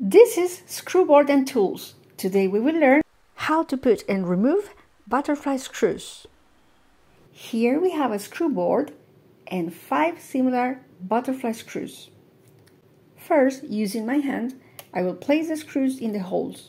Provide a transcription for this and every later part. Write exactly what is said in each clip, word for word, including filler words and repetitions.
This is screwboard and tools. Today we will learn how to put and remove butterfly screws. Here we have a screwboard and five similar butterfly screws. First, using my hand, I will place the screws in the holes.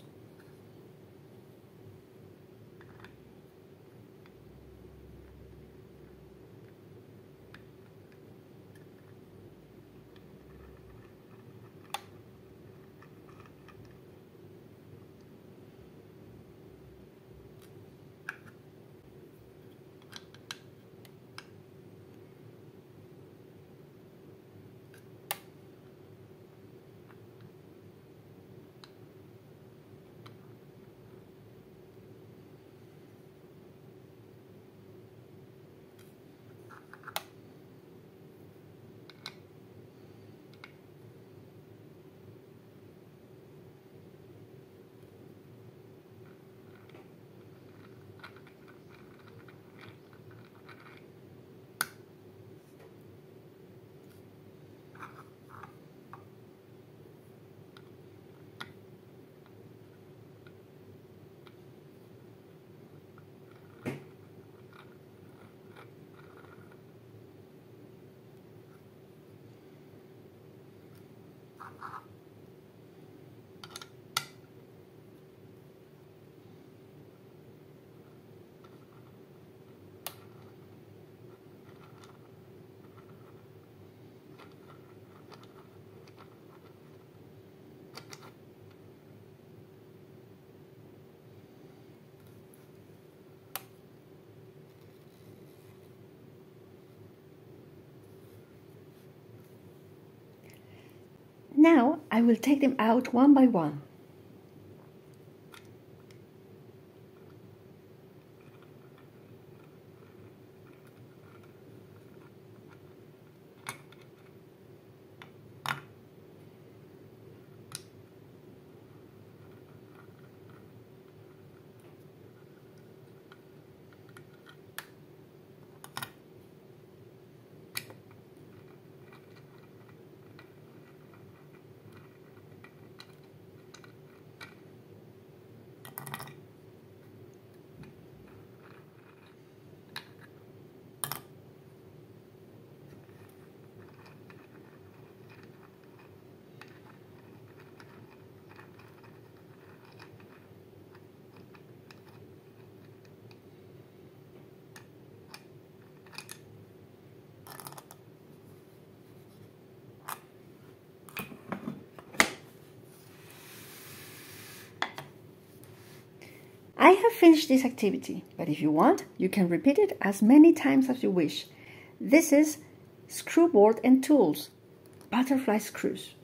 Now I will take them out one by one. I have finished this activity, but if you want, you can repeat it as many times as you wish. This is screwboard and tools, butterfly screws.